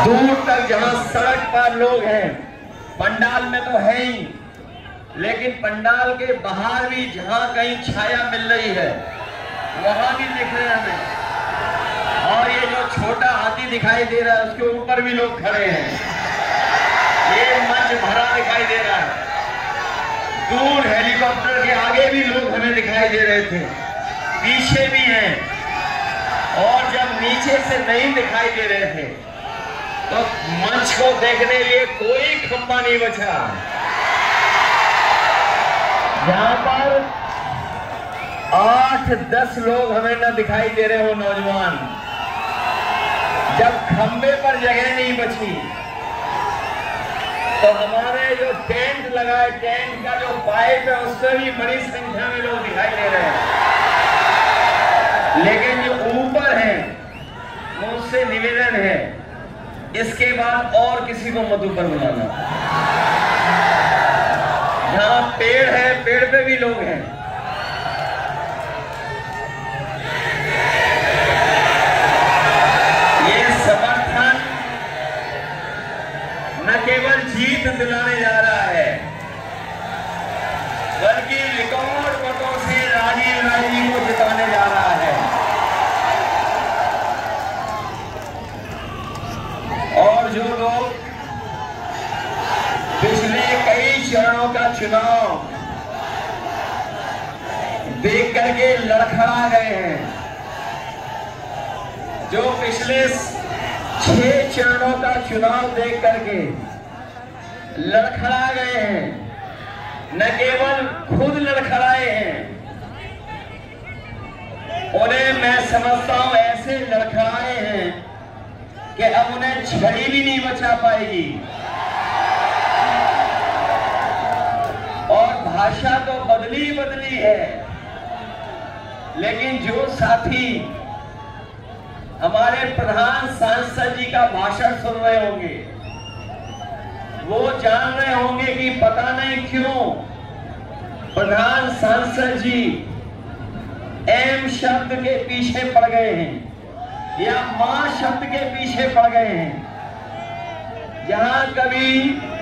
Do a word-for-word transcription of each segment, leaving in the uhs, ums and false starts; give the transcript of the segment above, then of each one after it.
दूर तक जहां सड़क पर लोग हैं, पंडाल में तो है ही, लेकिन पंडाल के बाहर भी जहां कहीं छाया मिल रही है वहां भी दिख रहे हैं हमें। और ये जो छोटा हाथी दिखाई दे रहा है उसके ऊपर भी लोग खड़े हैं। ये मंच भरा दिखाई दे रहा है। दूर हेलीकॉप्टर के आगे भी लोग हमें दिखाई दे रहे थे, पीछे भी हैं। और जब नीचे से नहीं दिखाई दे रहे थे तो मंच को देखने के लिए कोई खंभा नहीं बचा। जहां पर आठ दस लोग हमें न दिखाई दे रहे हो नौजवान, जब खंभे पर जगह नहीं बची तो हमारे जो टेंट लगा है, टेंट का जो पाइप है उससे भी बड़ी संख्या में लोग दिखाई दे रहे हैं। लेकिन जो ऊपर है मुझसे निवेदन है, इसके बाद और किसी को मत ऊपर बुलाना। जहां पेड़ है पेड़ पे भी लोग हैं। ये समर्थन न केवल जीत दिलाने जा रहा है बल्कि रिकॉर्ड वोटों से राजीव गांधी को जिताने जा रहा है। और जो लोग पिछले कई चरणों का चुनाव देख करके लड़खड़ा गए हैं, जो पिछले छह चरणों का चुनाव देख करके लड़खड़ा गए हैं, न केवल खुद लड़खड़ाए हैं, उन्हें मैं समझता हूं ऐसे लड़खड़ाए हैं कि अब उन्हें छड़ी भी नहीं बचा पाएगी। और भाषा तो बदली बदली है, लेकिन जो साथी हमारे प्रधान सांसद जी का भाषण सुन रहे होंगे वो जान रहे होंगे कि पता नहीं क्यों प्रधान सांसद जी एम शब्द के पीछे पड़ गए हैं या मां शब्द के पीछे पड़ गए हैं। जहां कभी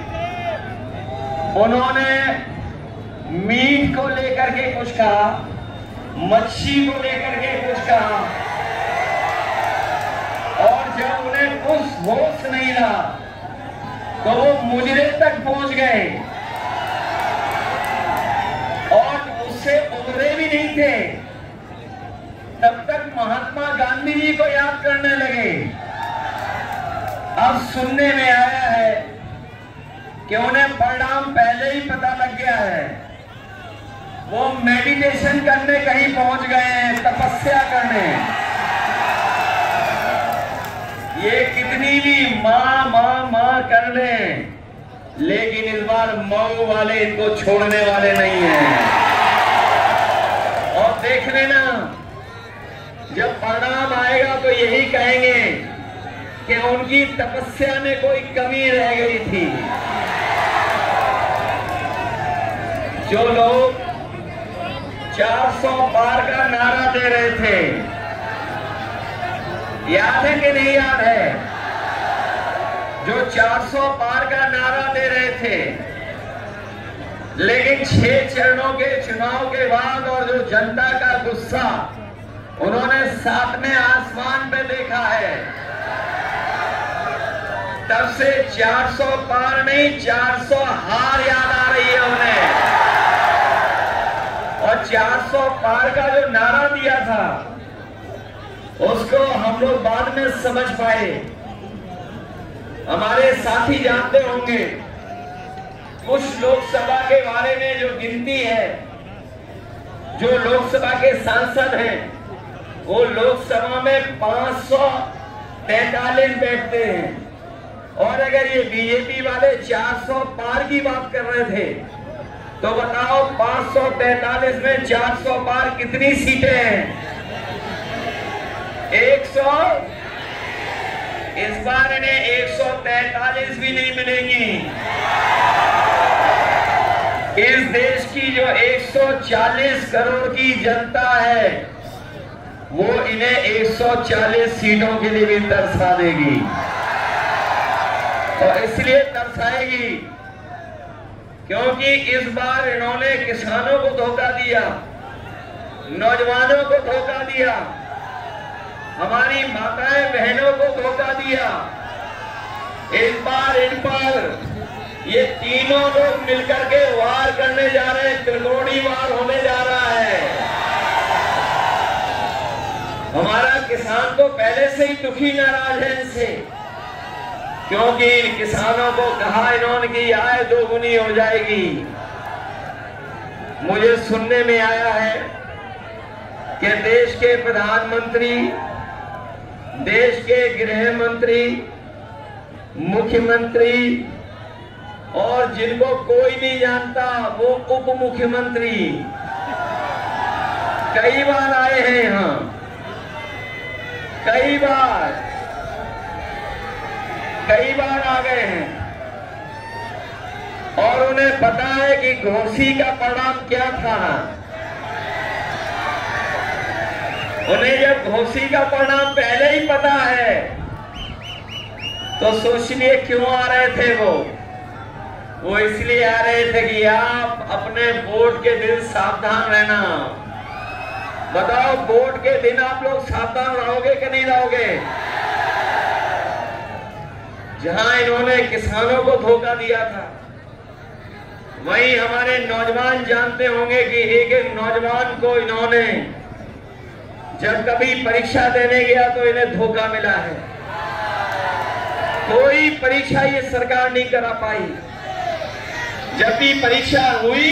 उन्होंने मीट को लेकर के कुछ कहा, मच्छी को लेकर के कुछ कहा, और जब उन्हें कुछ होश नहीं रहा तो वो मुजरे तक पहुंच गए और उससे उबरे भी नहीं थे। तब तक महात्मा गांधी जी को याद करने लगे। अब सुनने में आया है कि उन्हें परिणाम पहले ही पता लग गया है। वो मेडिटेशन करने कहीं पहुंच गए हैं, तपस्या करने। ये कितनी भी मां मां मां कर ले, लेकिन इस बार मऊ वाले इनको छोड़ने वाले नहीं हैं। और देख लेना जब परिणाम आएगा तो यही कहेंगे कि उनकी तपस्या में कोई कमी रह गई थी। जो लोग चार सौ पार का नारा दे रहे थे, याद है कि नहीं याद है? जो चार सौ पार का नारा दे रहे थे, लेकिन छह चरणों के चुनाव के बाद और जो जनता का गुस्सा उन्होंने सातवें आसमान पे देखा है, तब से चार सौ पार नहीं चार सौ हार याद आ रही है उन्हें। और चार सौ पार का जो नारा दिया था उसको हम लोग बाद में समझ पाए। हमारे साथी जानते होंगे कुछ लोकसभा के बारे में जो गिनती है, जो लोकसभा के सांसद हैं वो लोकसभा में पांच सौ तैतालीस बैठते हैं। और अगर ये बीजेपी वाले चार सौ पार की बात कर रहे थे तो बताओ पांच सौ तैतालीस में चार सौ पार कितनी सीटें हैं? एक सौ। इस बार इन्हें एक सौ तैतालीस भी नहीं मिलेंगी। इस देश की जो एक सौ चालीस करोड़ की जनता है वो इन्हें एक सौ चालीस सीटों के लिए भी तरसा देगी। तो इसलिए तरसाएगी, क्योंकि इस बार इन्होंने किसानों को धोखा दिया, नौजवानों को धोखा दिया, हमारी माताएं बहनों को धोखा दिया। इस बार इन पर ये तीनों लोग मिलकर के वार करने जा रहे हैं, त्रिकोणी वार होने जा रहा है। हमारा किसान तो पहले से ही दुखी नाराज है इनसे, क्योंकि किसानों को कहा इन्होंने की आय दोगुनी हो जाएगी। मुझे सुनने में आया है कि देश के प्रधानमंत्री, देश के गृह मंत्री, मुख्यमंत्री और जिनको कोई नहीं जानता वो उप मुख्यमंत्री कई बार आए हैं यहाँ, कई बार कई बार आ गए हैं और उन्हें पता है कि घोसी का परिणाम क्या था। उन्हें जब घोसी का परिणाम पहले ही पता है तो सोचिए क्यों आ रहे थे वो वो इसलिए आ रहे थे कि आप अपने वोट के दिन सावधान रहना। बताओ, वोट के दिन आप लोग सावधान रहोगे कि नहीं रहोगे? जहां इन्होंने किसानों को धोखा दिया था, वहीं हमारे नौजवान जानते होंगे कि एक एक नौजवान को इन्होंने जब कभी परीक्षा देने गया तो इन्हें धोखा मिला है। कोई परीक्षा ये सरकार नहीं करा पाई। जब भी परीक्षा हुई